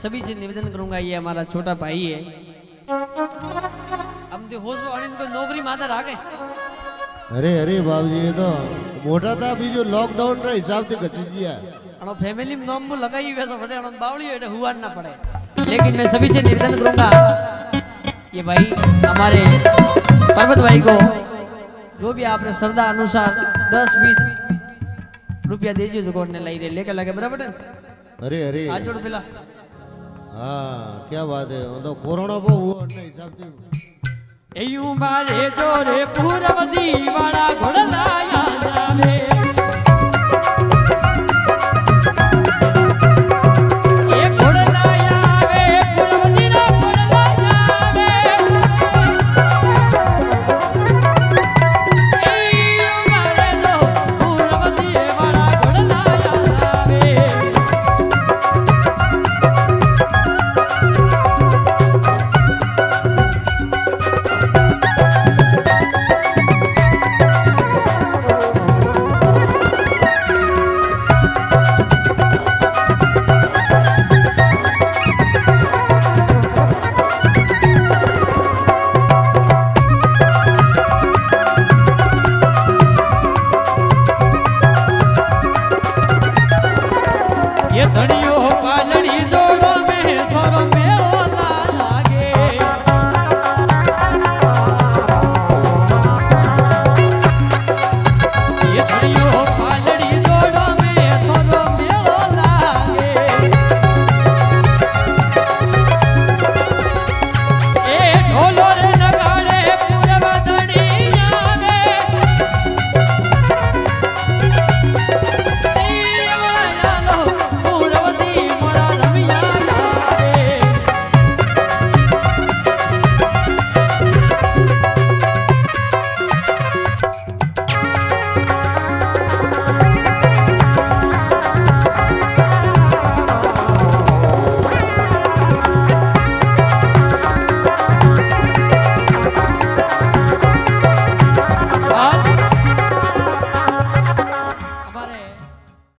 सभी से निवेदन करूंगा, ये हमारा छोटा भाई है, हम तो होश में इनको नौकरी माता आ गए। अरे अरे बाबूजी ये तो मोटा था, अभी जो लॉकडाउन का हिसाब से गच गया अनो फैमिली में नॉम लगाई हुए तो बड़े अनो बावली है हुआ ना पड़े। लेकिन मैं सभी से निवेदन करूंगा, ये भाई हमारे पर्वत भाई को जो भी आपने श्रद्धा अनुसार 10-20 रुपया दीजिए जो कोर्ट ने लाई रे लेकर लगे बराबर है। अरे अरे आज जोड़ पिला। हाँ क्या बात है, तो कोरोना को हुआ अपने हिसाब से एयू बारे जोरे पूरब दीवाना घोड़ा लाया